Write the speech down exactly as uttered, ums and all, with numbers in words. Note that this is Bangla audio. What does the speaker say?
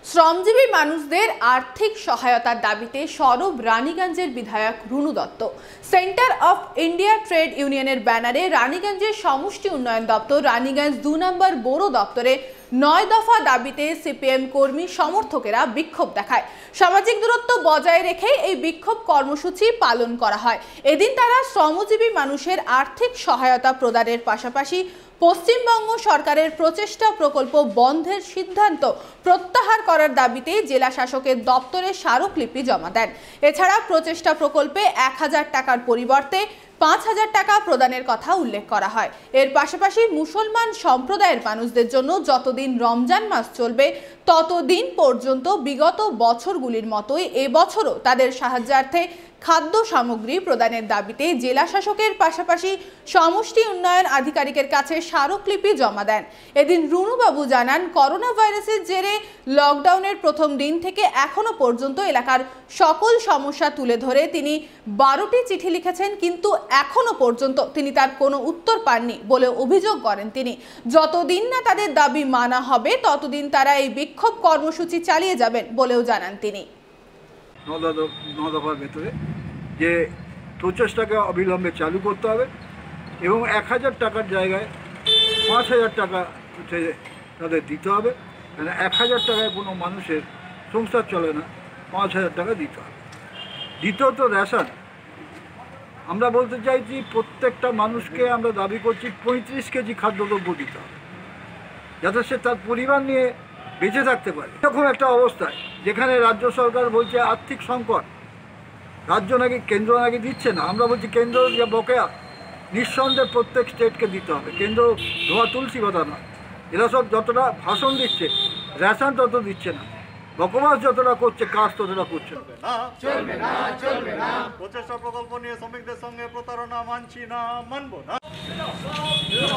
শ্রমজীবী মানুষদের আর্থিক সহায়তার দাবিতে সরব রানীগঞ্জের বিধায়ক Runu Dutta. Centre of India trade ইউনিয়নের ব্যানারে রানীগঞ্জের সমষ্টি উন্নয়ন দপ্তর রানীগঞ্জ দু নম্বর বড় দপ্তরে নয় দফা দাবিতে সিপিএম কর্মী সমর্থকেরা বিক্ষোভ দেখায়। সামাজিক দূরত্ব বজায় রেখে এই বিক্ষোভ কর্মসূচি পালন করা হয়। এদিন তারা শ্রমজীবী মানুষের আর্থিক সহায়তা প্রদানের পাশাপাশি পশ্চিমবঙ্গ সরকারের প্রচেষ্টা প্রকল্প বন্ধের সিদ্ধান্ত প্রত্যাহার করার দাবিতে জেলা শাসকের দপ্তরে স্মারকলিপি জমা দেন। এছাড়া প্রচেষ্টা প্রকল্পে এক হাজার টাকার পরিবর্তে পাঁচ হাজার টাকা প্রদানের কথা উল্লেখ করা হয়। এর পাশাপাশি মুসলমান সম্প্রদায়ের মানুষদের জন্য যতদিন রমজান মাস চলবে ততদিন পর্যন্ত বিগত বছরগুলির মতোই এবছরও তাদের সাহায্যার্থে খাদ্য সামগ্রী প্রদানের দাবিতে জেলা শাসকের পাশাপাশি সমষ্টি উন্নয়ন আধিকারিকের কাছে স্মারকলিপি জমা দেন। এদিন রুনুবাবু জানান, করোনা ভাইরাসের জেরে লকডাউনের প্রথম দিন থেকে এখনো পর্যন্ত এলাকার সকল সমস্যা তুলে ধরে তিনি বারোটি চিঠি লিখেছেন, কিন্তু এখনো পর্যন্ত তিনি তার কোনো উত্তর পাননি বলে অভিযোগ করেন তিনি। যতদিন না তাদের দাবি মানা হবে ততদিন তারা এই বিক্ষোভ কর্মসূচি চালিয়ে যাবেন বলেও জানান তিনি। দফার ভেতরে যে প্রচেষ্টাকে অবিলম্বে চালু করতে হবে এবং এক হাজার টাকার জায়গায় পাঁচ হাজার টাকা তাদের দিতে হবে। মানে এক হাজার টাকায় কোনো মানুষের সংসার চলে না, পাঁচ হাজার টাকা দিতে হবে। দ্বিতীয়ত রেশন, আমরা বলতে চাইছি প্রত্যেকটা মানুষকে আমরা দাবি করছি পঁয়ত্রিশ কেজি খাদ্যদ্রব্য দিতে হবে, যাতে সে তার পরিবার নিয়ে বেঁচে থাকতে পারে। এরকম একটা অবস্থায় যেখানে রাজ্য সরকার বলছে আর্থিক সংকট, রাজ্য নাকি কেন্দ্র নাকি দিচ্ছে না, আমরা বলছি কেন্দ্র যে বকেয়া নিঃসন্দেহে প্রত্যেক স্টেটকে দিতে হবে। কেন্দ্র ধোয়া তুলসী কথা নয়, এরা সব যতটা ভাষণ দিচ্ছে রেশন তত দিচ্ছে না, বকবাস যতটা করছে কাজ ততটা করছে না। চলবে না, চলবে না। প্রচেষ্টা প্রকল্প নিয়ে শ্রমিকদের সঙ্গে প্রতারণা মানছি না, মানবো না।